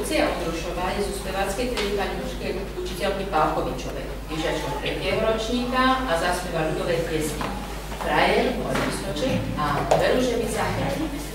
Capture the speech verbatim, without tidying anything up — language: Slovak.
Lucia Ondrušová je zo speváckej triedy pani učiteľky Pálkovičovej, lyžiačkou tretieho ročníka a zaspieva ľudové piesne Frajer, môj listoček a Veru, že mi zahrajú.